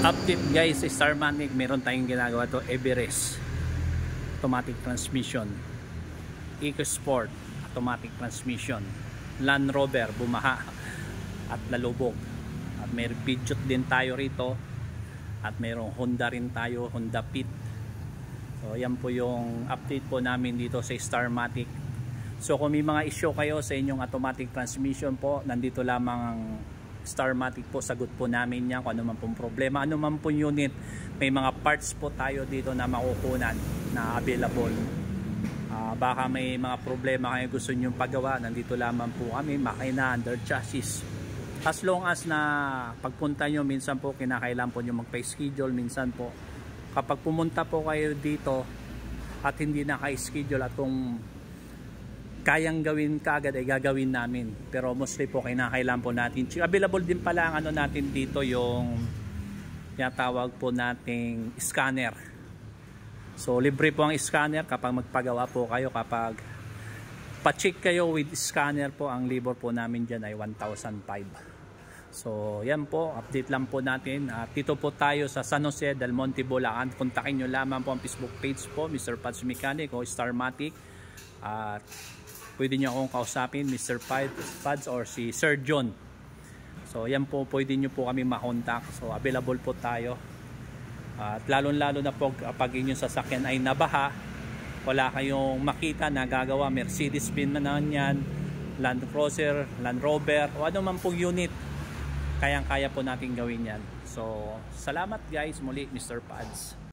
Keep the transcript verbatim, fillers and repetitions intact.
Update guys, sa Starmatic meron tayong ginagawa to, Everest automatic transmission, EcoSport automatic transmission, Land Rover bumaha at nalubog, at may Peugeot din tayo rito, at mayroong Honda rin tayo, Honda Fit. So yan po yung update po namin dito sa Starmatic. So kung may mga issue kayo sa inyong automatic transmission po, nandito lamang ang Starmatic po, sagot po namin yan kung ano man pong problema, ano man pong unit. May mga parts po tayo dito na makukunan na available. Uh, baka may mga problema kayo gusto nyo pagawa, nandito lamang po kami, makina, under chassis. As long as na pagpunta nyo, minsan po kinakailangan po nyo magpa-schedule, minsan po kapag pumunta po kayo dito at hindi naka-schedule, at kung kayang gawin kaagad ay gagawin namin, pero mostly po kinakailangan po natin. Available din pala ang ano natin dito, yung tinatawag po nating scanner. So libre po ang scanner kapag magpagawa po kayo. Kapag pa-check kayo with scanner po, ang labor po namin dyan ay one thousand five. So yan po, update lang po natin. At dito po tayo sa San Jose del Monte, Bulacan. Kontakin nyo lamang po ang Facebook page po, Mister Pads Mechanic o Starmatic. At pwede nyo akong kausapin, Mister Pads or si Sir John. So yan po, pwede nyo po kami makontak. So available po tayo. At lalong lalo na po kapag inyong sasakyan ay nabaha, wala kayong makita na gagawa, Mercedes Benz na yan, Land Cruiser, Land Rover, o ano man pong unit, kayang kaya po natin gawin yan. So salamat guys, muli Mister Pads.